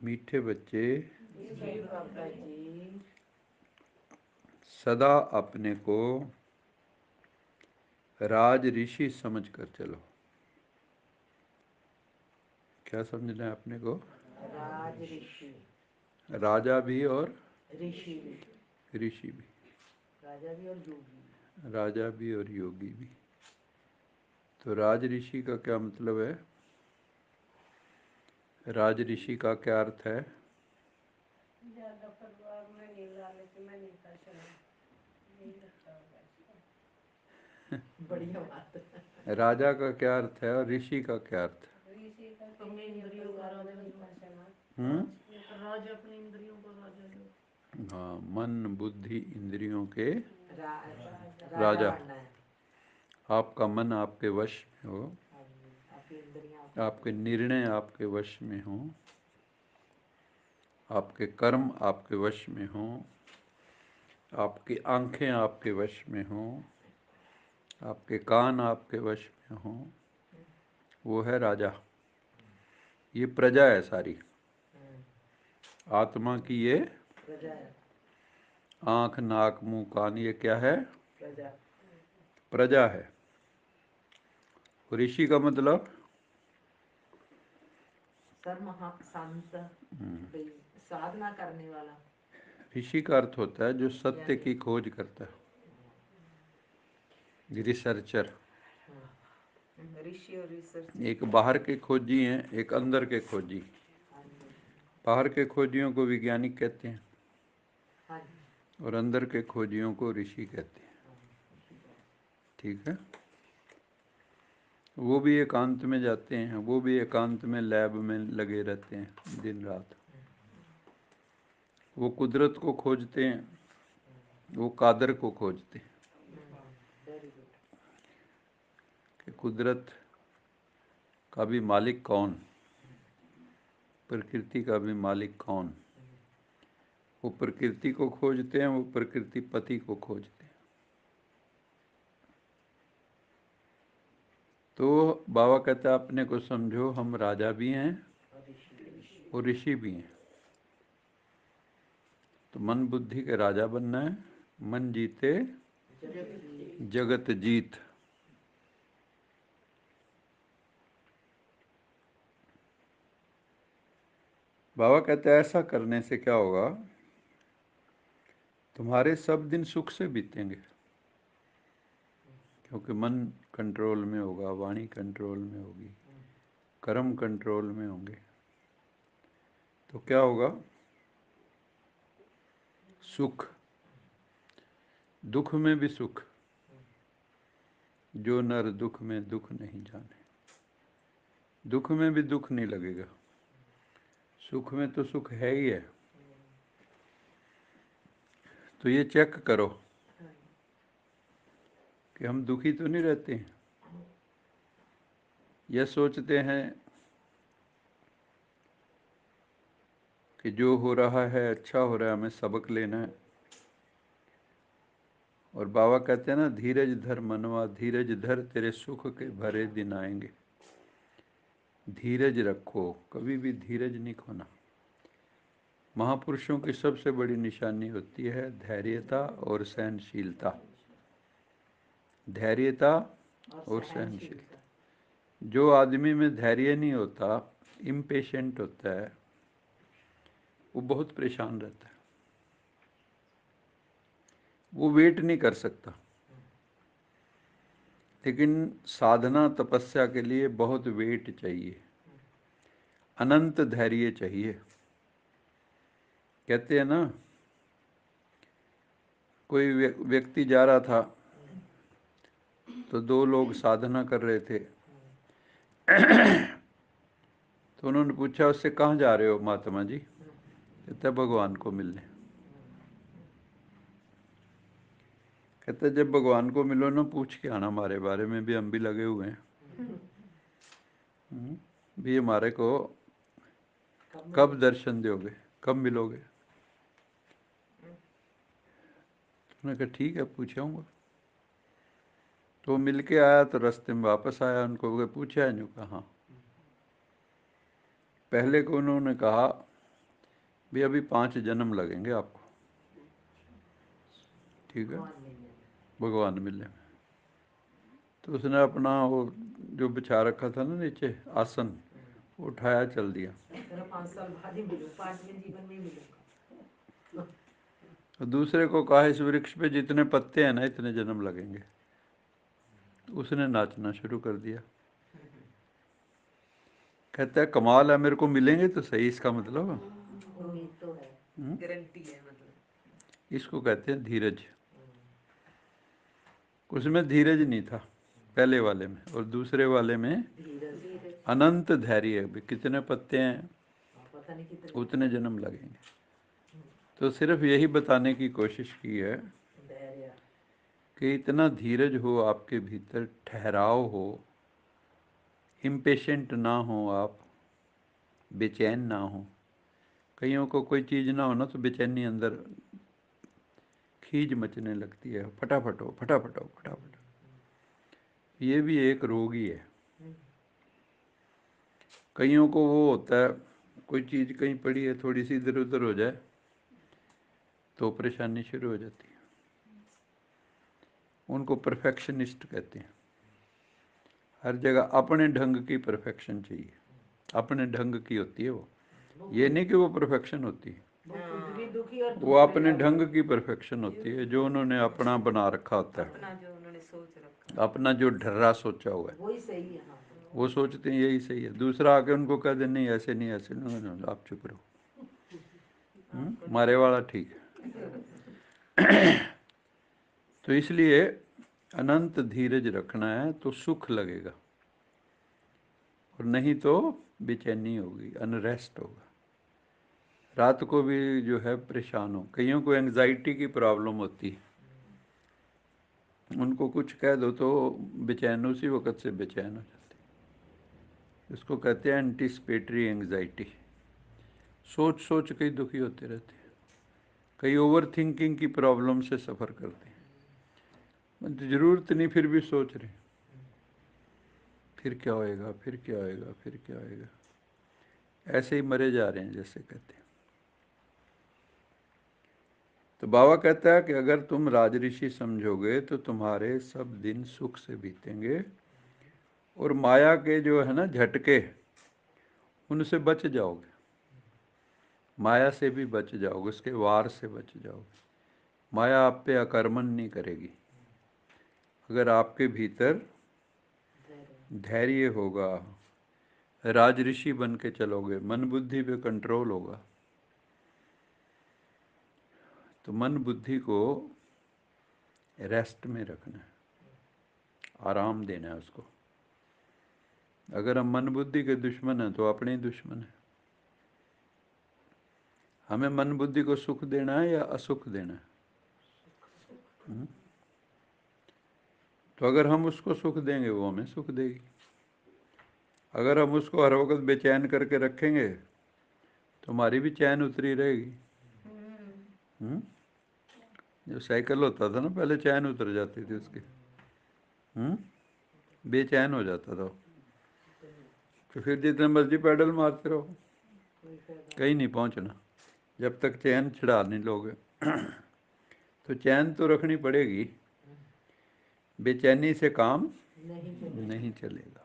मीठे बच्चे जी बाबा जी। सदा अपने को राज ऋषि समझ कर चलो। क्या समझना है अपने को? राज ऋषि, राजा भी और ऋषि भी, ऋषि भी, राजा भी और योगी भी। राजा भी और योगी भी। तो राज ऋषि का क्या मतलब है? राज ऋषि का क्या अर्थ है? ज्यादा परिवार में नहीं, लालच में नहीं, पैसे में, यही लगता होगा इसको। बढ़िया बात है। राजा का क्या अर्थ है और ऋषि का क्या अर्थ है? ऋषि का अपने इंद्रियों का राजा जो, पैसे में, राजा अपने इंद्रियों का राजा जो। हाँ, मन बुद्धि इंद्रियों के राजा राजा। बनना है। आपका मन आपके वश में हो, आपकी इंद्रियां आपके निर्णय आपके वश में हो, आपके कर्म आपके वश में हो, आपकी आंखें आपके वश में हो, आपके कान आपके वश में हो, वो है राजा। ये प्रजा है सारी। आत्मा की ये प्रजा है। आंख नाक मुंह कान, ये क्या है? प्रजा। प्रजा है। ऋषि का मतलब संत, साधना करने वाला। ऋषि का अर्थ होता है जो सत्य की खोज करता है, रिसर्चर। ऋषि और रिसर्च। एक बाहर के खोजी हैं, एक अंदर के खोजी। बाहर के खोजियों को वैज्ञानिक कहते हैं और अंदर के खोजियों को ऋषि कहते हैं। ठीक है। वो भी एकांत में जाते हैं, वो भी एकांत में लैब में लगे रहते हैं दिन रात। वो कुदरत को खोजते हैं, वो कादर को खोजते हैं कि कुदरत का भी मालिक कौन, प्रकृति का भी मालिक कौन। वो प्रकृति को खोजते हैं, वो प्रकृति पति को खोजते हैं। तो बाबा कहता है अपने को समझो हम राजा भी हैं और ऋषि भी हैं। तो मन बुद्धि के राजा बनना है। मन जीते जगत जीत। बाबा कहते हैं ऐसा करने से क्या होगा? तुम्हारे सब दिन सुख से बीतेंगे, क्योंकि मन कंट्रोल में होगा, वाणी कंट्रोल में होगी, कर्म कंट्रोल में होंगे। तो क्या होगा? सुख, दुख में भी सुख। जो नर दुख में दुख नहीं जाने। दुख में भी दुख नहीं लगेगा, सुख में तो सुख है ही है। तो ये चेक करो कि हम दुखी तो नहीं रहते हैं। यह सोचते हैं कि जो हो रहा है अच्छा हो रहा है, हमें सबक लेना है। और बाबा कहते हैं ना, धीरज धर मनवा धीरज धर, तेरे सुख के भरे दिन आएंगे। धीरज रखो, कभी भी धीरज नहीं खोना। महापुरुषों की सबसे बड़ी निशानी होती है धैर्यता और सहनशीलता। धैर्यता और सहनशीलता। जो आदमी में धैर्य नहीं होता, इम्पेशेंट होता है, वो बहुत परेशान रहता है, वो वेट नहीं कर सकता। लेकिन साधना तपस्या के लिए बहुत वेट चाहिए, अनंत धैर्य चाहिए। कहते हैं ना, कोई व्यक्ति जा रहा था तो दो लोग साधना कर रहे थे। तो उन्होंने पूछा उससे, कहाँ जा रहे हो महात्मा जी? कहते भगवान को मिलने। कहते जब भगवान को मिलो ना, पूछ के आना हमारे बारे में भी, हम भी लगे हुए हैं। भी हमारे को कब दर्शन दोगे, कब मिलोगे? उन्होंने कहा ठीक है, पूछूंगा। तो मिल के आया तो रास्ते में वापस आया, उनको पूछा है, कहा। पहले को उन्होंने कहा भी अभी 5 जन्म लगेंगे आपको, ठीक है, भगवान मिलने में। भगवान मिलने में। तो उसने अपना वो जो बिछा रखा था ना नीचे आसन, उठाया, चल दिया। तेरा 5 साल बाद ही मिलूँ, 5वें जीवन में ही मिलूंगा। तो दूसरे को कहा इस वृक्ष पे जितने पत्ते हैं ना इतने जन्म लगेंगे। उसने नाचना शुरू कर दिया। कहता है कमाल है, मेरे को मिलेंगे तो सही, इसका मतलब उम्मीद तो है, गारंटी है मतलब। इसको कहते हैं धीरज। उसमें धीरज नहीं था पहले वाले में, और दूसरे वाले में धीरज, अनंत धैर्य है। भी कितने पत्ते हैं पता नहीं कितने उतने जन्म लगेंगे। तो सिर्फ यही बताने की कोशिश की है धैर्य। कि इतना धीरज हो आपके भीतर, ठहराव हो, इम्पेशेंट ना हो आप, बेचैन ना हो। कईयों को कोई चीज़ ना हो ना तो बेचैनी अंदर खीज मचने लगती है, फटाफट हो, फटाफट हो, फटाफट। ये भी एक रोग ही है। कईयों को वो होता है, कोई चीज़ कहीं पड़ी है, थोड़ी सी इधर उधर हो जाए तो परेशानी शुरू हो जाती है। उनको परफेक्शनिस्ट कहते हैं। हर जगह अपने ढंग की परफेक्शन चाहिए, अपने ढंग की होती है वो, ये नहीं कि वो परफेक्शन होती है, वो खुद भी दुखी और वो अपने ढंग की परफेक्शन होती है, जो उन्होंने अपना बना रखा होता है, अपना जो उन्होंने सोच रखा, अपना जो ढर्रा सोचा हुआ है वही सही है। हाँ, वो सोचते हैं यही सही है। दूसरा आके उनको कह दे नहीं ऐसे नहीं, ऐसे नहीं, आप चुप रहो, मारे वाला ठीक है। तो इसलिए अनंत धीरज रखना है तो सुख लगेगा, और नहीं तो बेचैनी होगी, अनरेस्ट होगा। रात को भी जो है परेशान हो। कईयों को एंग्जाइटी की प्रॉब्लम होती है, उनको कुछ कह दो तो बेचैन, उसी वक्त से बेचैन हो जाते हैं। इसको कहते हैं एंटिसिपेटरी एंग्जाइटी। सोच सोच के ही दुखी होते रहते हैं। कई ओवर थिंकिंग की प्रॉब्लम से सफ़र करते हैं, ज़रूरत नहीं फिर भी सोच रहे, फिर क्या होएगा, फिर क्या होएगा, फिर क्या होएगा, ऐसे ही मरे जा रहे हैं जैसे कहते हैं। तो बाबा कहता है कि अगर तुम राजऋषि समझोगे तो तुम्हारे सब दिन सुख से बीतेंगे, और माया के जो है ना झटके, उनसे बच जाओगे, माया से भी बच जाओगे, उसके वार से बच जाओगे। माया आप पे आक्रमण नहीं करेगी अगर आपके भीतर धैर्य होगा, राजऋषि बन के चलोगे, मन बुद्धि पे कंट्रोल होगा। तो मन बुद्धि को रेस्ट में रखना है, आराम देना है उसको। अगर हम मन बुद्धि के दुश्मन हैं तो अपने ही दुश्मन हैं। हमें मन बुद्धि को सुख देना है या असुख देना है? तो अगर हम उसको सुख देंगे वो हमें सुख देगी। अगर हम उसको हर वक्त बेचैन करके रखेंगे तो हमारी भी चैन उतरी रहेगी। जो साइकिल होता था ना पहले, चैन उतर जाती थी उसकी, बेचैन हो जाता था। तो फिर जितने मर्जी पैडल मारते रहो, कहीं नहीं पहुंचना जब तक चैन छड़ा नहीं लोगे। तो चैन तो रखनी पड़ेगी, बेचैनी से काम नहीं चलेगा।